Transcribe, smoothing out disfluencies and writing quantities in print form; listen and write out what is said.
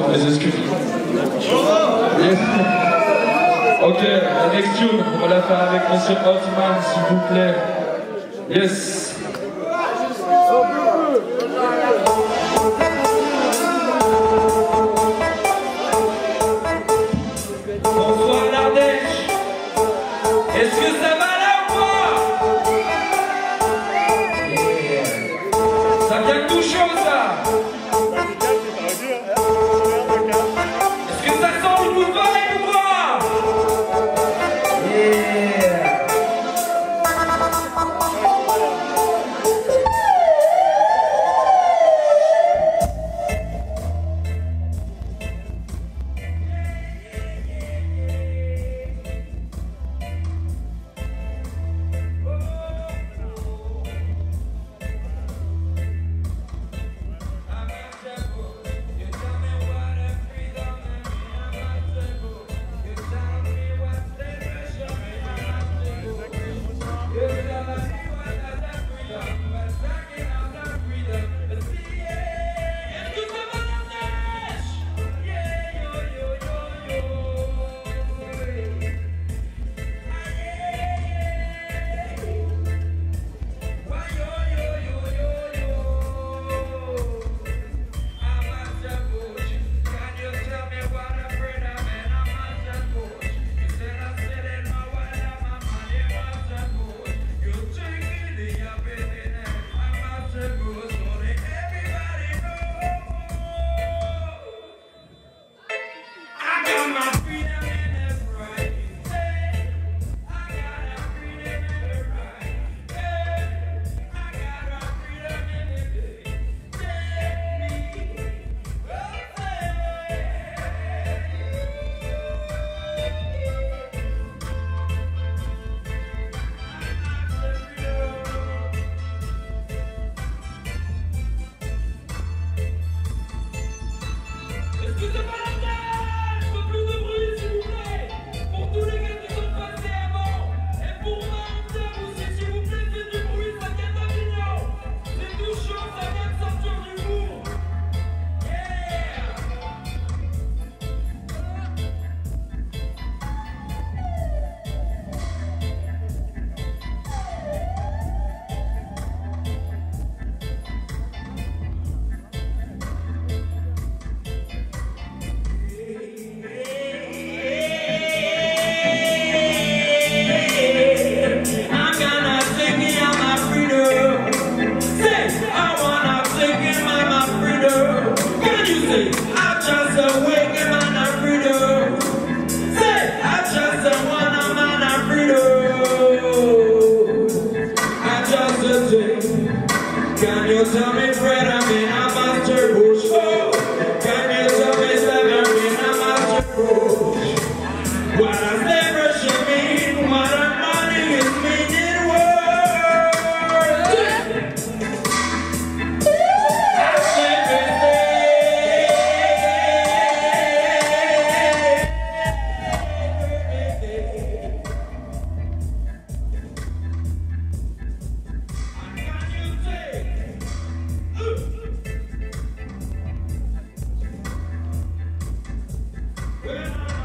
les excuses. Yes. Ok, la next tune, on va la faire avec Monsieur Hotman, s'il vous plaît. Yes. Bonsoir l'Ardèche. Est-ce que ça va là ou pas? Yeah. Ça vient tout chaud ça. Est-ce que ça sent le bout de pareil ou pas? Yeah. Can you tell me Fred, I mean I'm Master Bush? Oh, can you tell me Seven, I mean I'm Master Bush? What does liberation mean? What a money is meaning words? I say,